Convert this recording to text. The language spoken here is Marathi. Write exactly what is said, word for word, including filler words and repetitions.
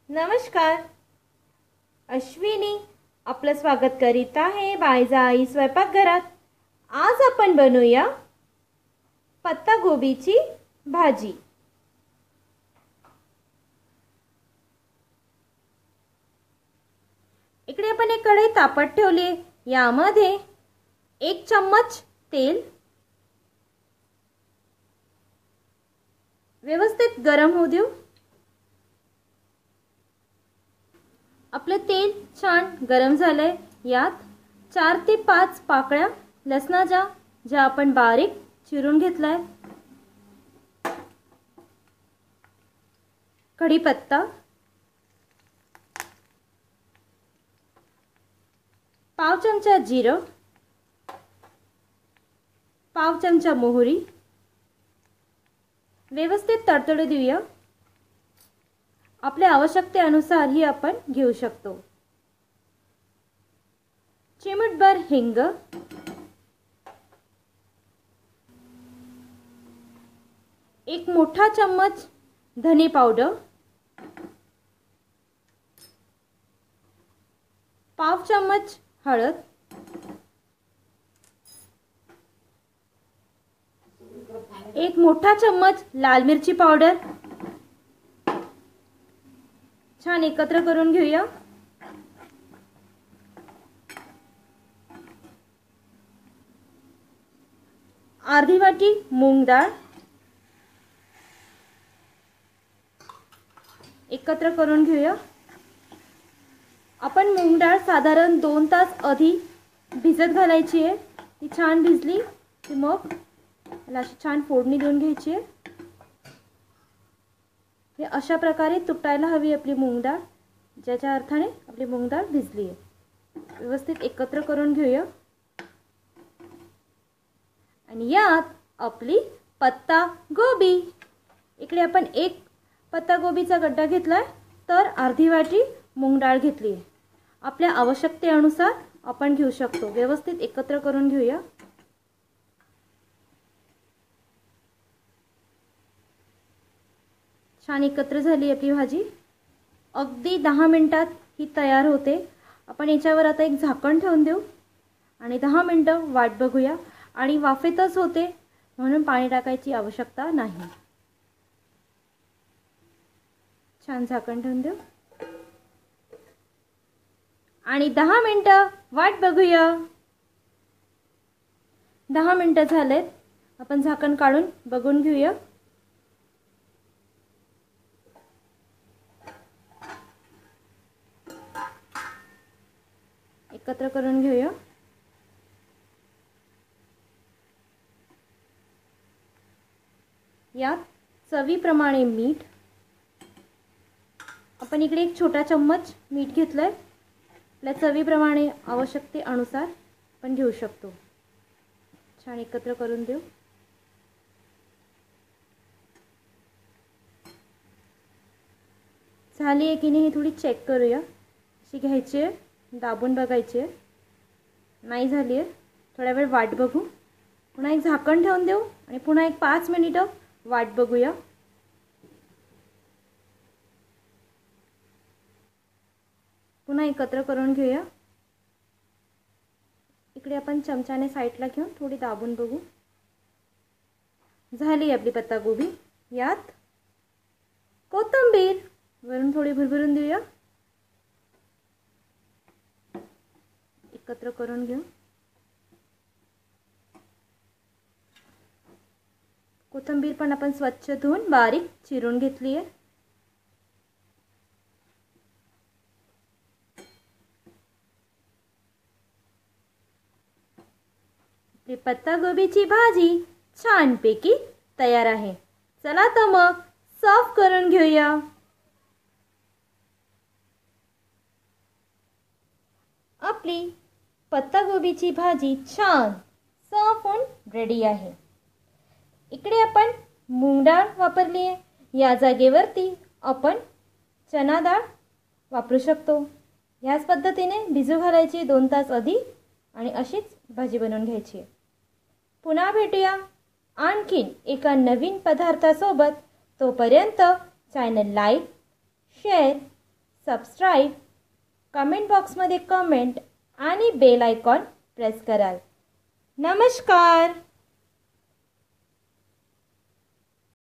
नमस्कार. अश्विनी आपलं स्वागत करीत आहे बायजाई स्वयंपाकघरात. आज आपण बनवूया पत्ता गोबीची भाजी. इकडे आपण एक कढई तापत ठेवली आहे. यामध्ये एक चम्मच तेल व्यवस्थित गरम होऊ देऊ. आपले तेल छान गरम झाले. यात चार ते पाच पाकळ्या लसणाच्या ज्या आपण बारीक चिरून घेतलाय, कढीपत्ता, पाव चमचा जिरं, पाव चमचा मोहरी व्यवस्थित तडतडू देऊया. आपल्या आवश्यकतेनुसार ही आपण घेऊ शकतो. चिमूटभर हिंग, एक मोठा चम्मच धने पावडर, पाव चम्मच हळद, एक मोठा चम्मच लाल मिरची पावडर छान एकत्र करून घेऊया. अर्धी वाटी मूग डाळ एकत्र करून घेऊया. आपण मूग डाळ साधारण दोन तास आधी भिजत घालायची आहे. ती छान भिजली की मग याला अशी छान फोडणी देऊन घ्यायची आहे. हे अशा प्रकारे तुटायला हवी आपली मूग डाळ, ज्याच्या अर्थाने आपली मूग डाळ भिजली आहे. व्यवस्थित एकत्र करून घेऊया. आणि यात आपली पत्ता गोबी. इकडे आपण एक पत्ता गोबीचा गड्डा घेतलाय, तर अर्धी वाटी मूग डाळ घेतली आहे. आपल्या आवश्यकतेनुसार आपण घेऊ शकतो. व्यवस्थित एकत्र करून घेऊया. छान एकत्र झाली आपली भाजी. अगदी दहा मिनिटात ही तयार होते. आपण याच्यावर आता एक झाकण ठेवून देऊ आणि दहा मिनिटं वाट बघूया. आणि वाफेतच होते म्हणून पाणी टाकायची आवश्यकता नाही. छान झाकण ठेवून देऊ आणि दहा मिनिटं वाट बघूया. दहा मिनिटं झालेत. आपण झाकण काढून बघून घेऊया. एकत्र करून घेऊया. यात चवीप्रमाणे मीठ. आपण इकडे एक छोटा चम्मच मीठ घेतलंय. आपल्या चवीप्रमाणे आवश्यकतेनुसार आपण घेऊ शकतो. छान एकत्र करून देऊ. झाली आहे की नाही हे थोडी चेक करूया. अशी घ्यायची आहे, दाबून बघायची आहे. नाही झाली आहे, थोडा वेळ वाट बघू. पुन्हा एक झाकण ठेवून देऊ आणि पुन्हा एक पाच मिनिटं वाट बघूया. पुन्हा एकत्र करून घेऊया. इकडे आपण चमच्याने साईडला घेऊन थोडी दाबून बघू. झाली आपली पत्तागोबी. यात कोथिंबीर वरून थोडी भरभरून देऊया. एकत्र करून घेऊ. कोथिंबीर पण आपण स्वच्छ धुवून बारीक चिरून घेतली आहे. आपली पत्तागोबीची भाजी छानपैकी तयार आहे. चला तर मग सर्व करून घेऊया. आपली पत्तागोबीची भाजी छान सर्व होऊन रेडी आहे. इकडे आपण मूग डाळ वापरली आहे. या जागेवरती आपण चना डाळ वापरू शकतो. ह्याच पद्धतीने भिजू घालायची दोन तास आधी आणि अशीच भाजी बनवून घ्यायची. पुन्हा भेटूया आणखीन एका नवीन पदार्थासोबत. तोपर्यंत channel like, share subscribe, comment बॉक्समध्ये कमेंट आणि बेल आयकॉन प्रेस कराल. नमस्कार.